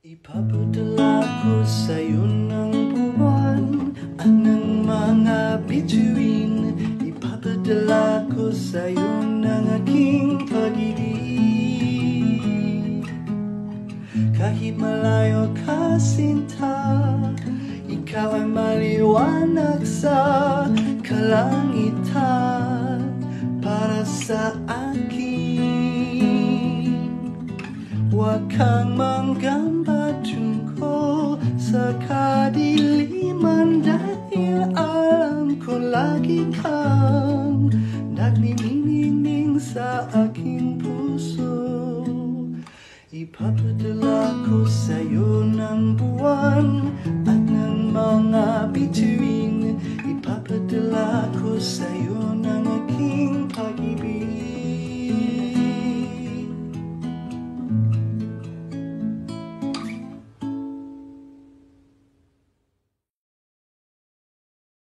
Ipapadala ko sa'yo ng buwan at ng mga bituin. Ipapadala ko sa'yo ng aking pag-ibig. Kahit malayo ka sinta, ikaw ay maliwanag sa kalangitan para sa akin. Huwag kang manggamba tungkol sa kadiliman, dahil alam ko lagi kang nagninining sa aking puso. Ipapadala ko sa'yo ng buwan